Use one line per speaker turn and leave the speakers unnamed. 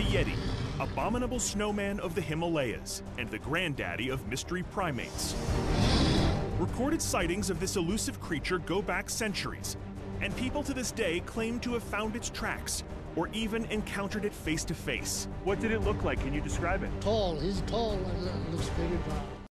Yeti, abominable snowman of the Himalayas and the granddaddy of mystery primates. Recorded sightings of this elusive creature go back centuries, and people to this day claim to have found its tracks or even encountered it face to face.
What did it look like? Can you describe it?
Tall. He's tall and looks very brown.